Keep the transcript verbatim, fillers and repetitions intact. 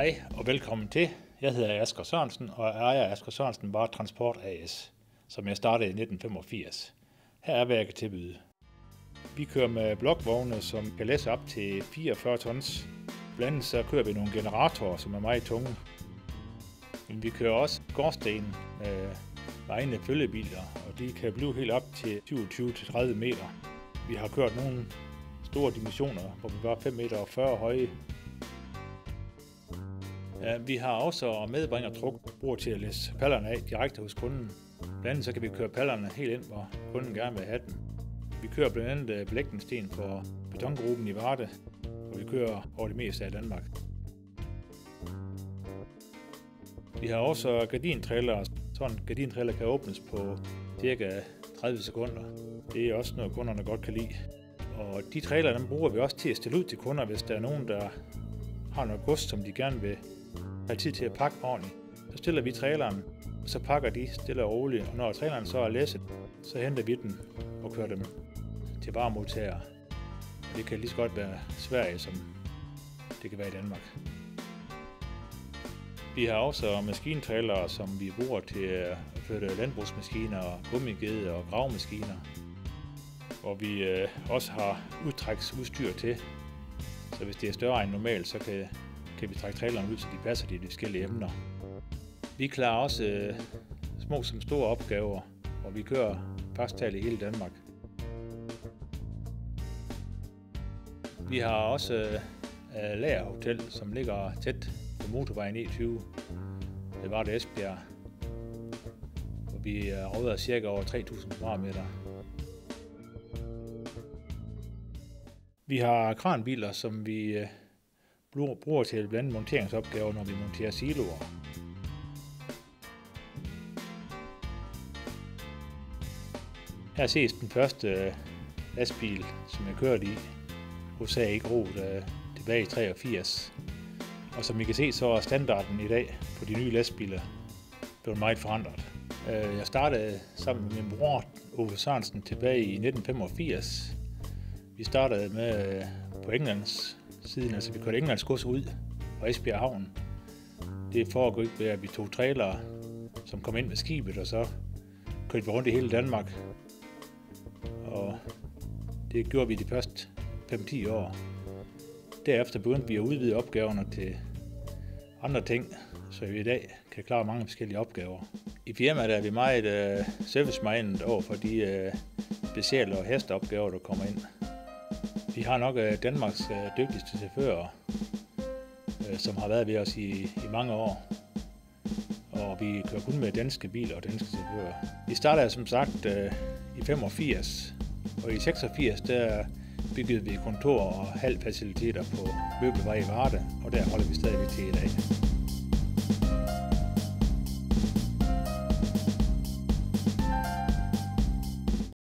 Hej og velkommen til. Jeg hedder Asger Sørensen og er ejer af Asger Sørensen Bar Transport A S, som jeg startede i nitten femogfirs. Her er hvad jeg kan tilbyde. Vi kører med blokvogne, som kan læse op til fireogfyrre tons. Blandt andet så kører vi nogle generatorer, som er meget tunge. Men vi kører også gårdsten med egne følgebiler, og de kan blive helt op til syvogtyve til tredive meter. Vi har kørt nogle store dimensioner, hvor vi var fem meter og fyrre høje. Ja, vi har også medbringertruk, bruger til at læse pallerne af direkte hos kunden. Blandt andet så kan vi køre pallerne helt ind, hvor kunden gerne vil have den. Vi kører blandt andet belægningssten for betongruppen i Varde, og vi kører over det meste af Danmark. Vi har også gardintrailer. Sådan en gardintrailer kan åbnes på cirka tredive sekunder. Det er også noget, kunderne godt kan lide. Og de trailer, dem bruger vi også til at stille ud til kunder, hvis der er nogen, der har noget gods, som de gerne vil have tid til at pakke ordentligt. Så stiller vi traileren, og så pakker de stille og roligt. Og når traileren så er læsset, så henter vi den og kører dem til varemodtager. Det kan lige så godt være Sverige, som det kan være i Danmark. Vi har også maskintrailere, som vi bruger til at flytte landbrugsmaskiner, gummigede og gravemaskiner. Og vi øh, også har udtræksudstyr til. Så hvis det er større end normalt, så kan, kan vi trække trailerne ud, så de passer de forskellige emner. Vi klarer også øh, små som store opgaver, og vi kører faktisk talt i hele Danmark. Vi har også øh, lagerhotel, som ligger tæt på motorvejen E tyve. Det var det Esbjerg. Og vi råder cirka over tre tusind kvadratmeter. Vi har kranbiler, som vi bruger til blandt andet monteringsopgaver, når vi monterer siloer. Her ses den første lastbil, som jeg kørte i hos A E Groth tilbage i treogfirs. Og som I kan se, så er standarden i dag på de nye lastbiler blevet meget forandret. Jeg startede sammen med min bror Ove Sørensen tilbage i nitten femogfirs. Vi startede med på Englands siden, altså vi kørte Englands gods ud fra Esbjerg Havn. Det foregik ved, at vi tog trailere, som kom ind med skibet, og så kørte vi rundt i hele Danmark. Og det gjorde vi de første fem til ti år. Derefter begyndte vi at udvide opgaverne til andre ting, så vi i dag kan klare mange forskellige opgaver. I firmaet er vi meget uh, service-minded over for de uh, specielle og hesteopgaver, der kommer ind. Vi har nok uh, Danmarks uh, dygtigste chauffører, uh, som har været ved os i, i mange år. Og vi kører kun med danske biler og danske chauffører. Vi startede som sagt uh, i femogfirs, og i seksogfirs der byggede vi kontor og halvfaciliteter på Møbelvej i Varde, og der holder vi stadigvæk til i dag.